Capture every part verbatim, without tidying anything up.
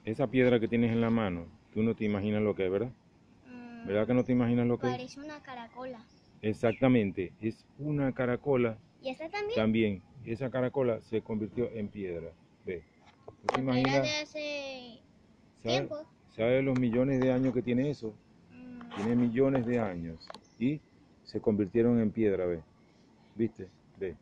esa piedra que tienes en la mano, tú no te imaginas lo que es, ¿verdad? Mm, ¿Verdad que no te imaginas lo que es? Parece una caracola. Exactamente, es una caracola ¿Y esta también? también. Esa caracola se convirtió en piedra. Ve. ¿Tú te Porque era imaginas? de hace ¿Sabes tiempo. sabe los millones de años que tiene eso? Mm, Tiene millones de años. Y se convirtieron en piedra, ve. ¿Viste? Ve.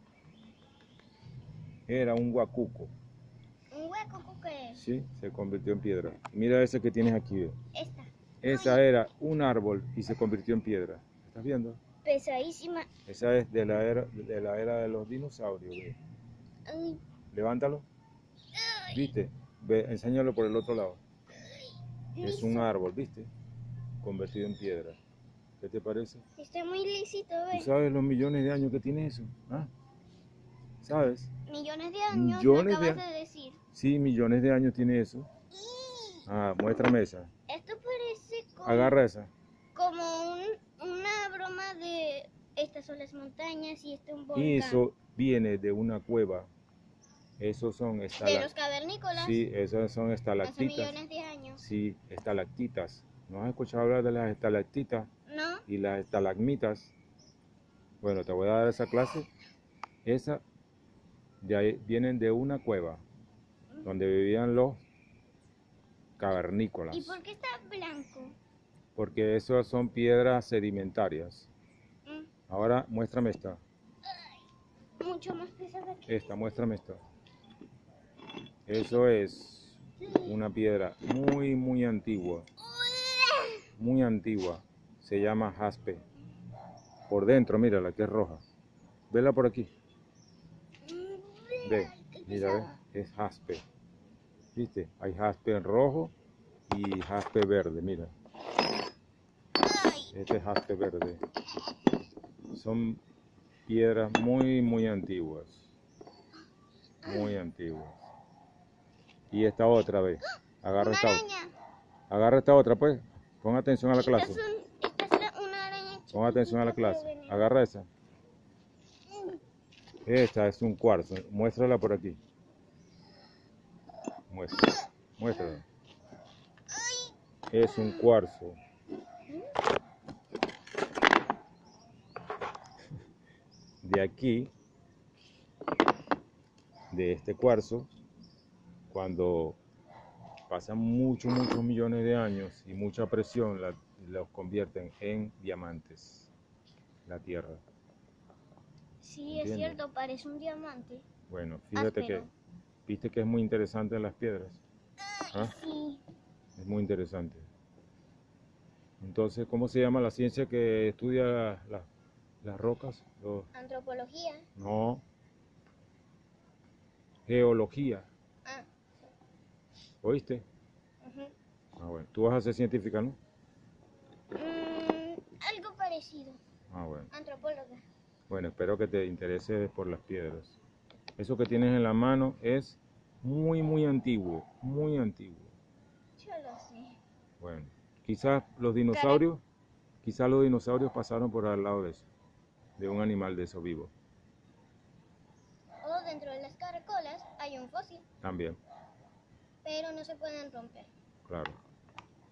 Era un guacuco. ¿Un hueco qué es? Sí, se convirtió en piedra. Mira ese que tienes aquí, ve. Esta. Esa Ay, era un árbol y se convirtió en piedra. ¿Estás viendo? pesadísima. Esa es de la era de, la era de los dinosaurios, ve. Ay, Levántalo. ay, ¿Viste? Ve, enséñalo por el otro lado. Es un liso. árbol, ¿viste? Convertido en piedra. ¿Qué te parece? Está muy lisito, ¿Tú ¿ves? sabes los millones de años que tiene eso? ¿Ah? ¿Sabes? Millones de años, Millones me de acabas años. de decir. Sí, millones de años tiene eso. Ah, muéstrame esa. Esto parece como, Agarra esa. como un- una broma de estas son las montañas y este es un volcán. Y eso viene de una cueva. Esos son De estalactitas. los cavernícolas. Sí, esas son Hace estalactitas. millones de años. Sí, estalactitas. ¿No has escuchado hablar de las estalactitas ¿No? y las estalagmitas? Bueno, te voy a dar esa clase. Esa de ahí vienen de una cueva donde vivían los cavernícolas. ¿Y por qué está blanco? Porque esas son piedras sedimentarias. Mm, Ahora muéstrame esta. mucho más pesada que Esta, muéstrame esta. Eso es una piedra muy, muy antigua. Muy antigua. Se llama jaspe. Por dentro, mírala, que es roja. Vela por aquí. Ve, mira, ve, es jaspe. ¿Viste? Hay jaspe en rojo y jaspe verde, mira. Este es jaspe verde. Son piedras muy, muy antiguas. Muy antiguas. Y esta otra vez. Agarra una esta otra. araña. Agarra esta otra, pues. Pon atención a la Esta clase. es, un- esta es la- una araña Pon atención a la chiquitita, pero clase. venenosa. Agarra esa. Esta es un cuarzo. Muéstrala por aquí. Muestra. Muéstrala. Es un cuarzo. De aquí, de este cuarzo, cuando pasan muchos, muchos millones de años y mucha presión, la- los convierten en diamantes. La tierra. Sí, es ¿Entiendes? cierto, parece un diamante. Bueno, fíjate que, Áspero. viste que es muy interesante las piedras. ¿Ah? Sí, Es muy interesante. Entonces, ¿cómo se llama la ciencia que estudia la- la- las rocas? Los- antropología. no, geología. Ah, ¿Oíste? ujú. Ah, bueno. Tú vas a ser científica, ¿no? Mm, algo parecido. Ah, bueno. Antropóloga. Bueno, espero que te intereses por las piedras. Eso que tienes en la mano es muy, muy antiguo, muy antiguo. Yo lo sé. Bueno, quizás los dinosaurios, quizás los dinosaurios pasaron por al lado de eso, de un animal de eso vivo, O dentro de las caracolas hay un fósil, también, pero no se pueden romper. claro.